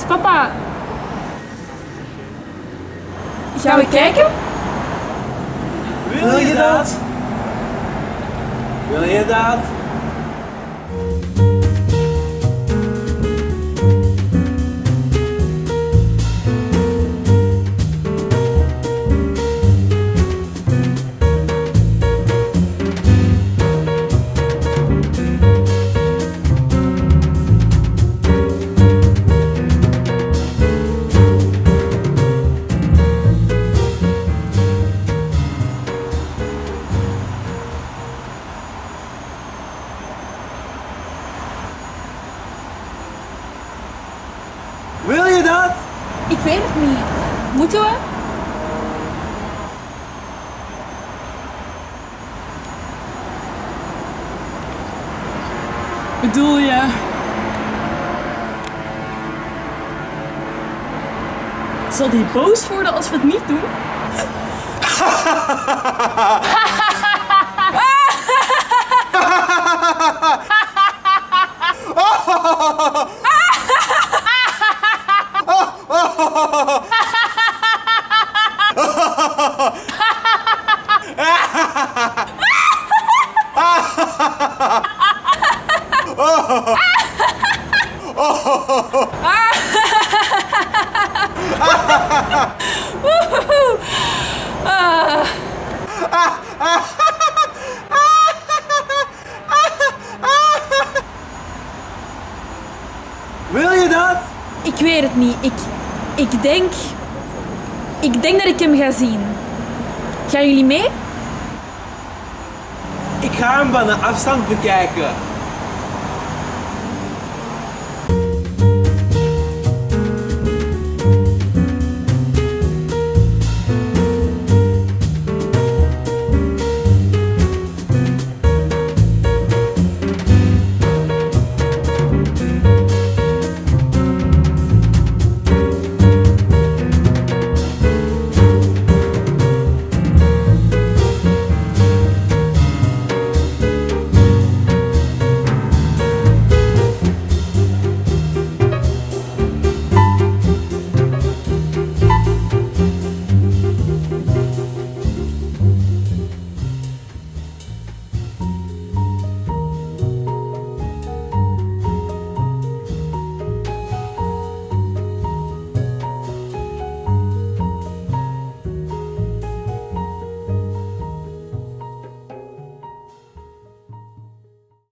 Papa. Gaan we kijken? Wil je dat? Wil je dat? Wil je dat? Ik weet het niet. Moeten we? Bedoel je? Zal die boos worden als we het niet doen? Wil je dat? Ik weet het niet. Ik denk dat ik hem ga zien. Gaan jullie mee? Ik ga hem van een afstand bekijken.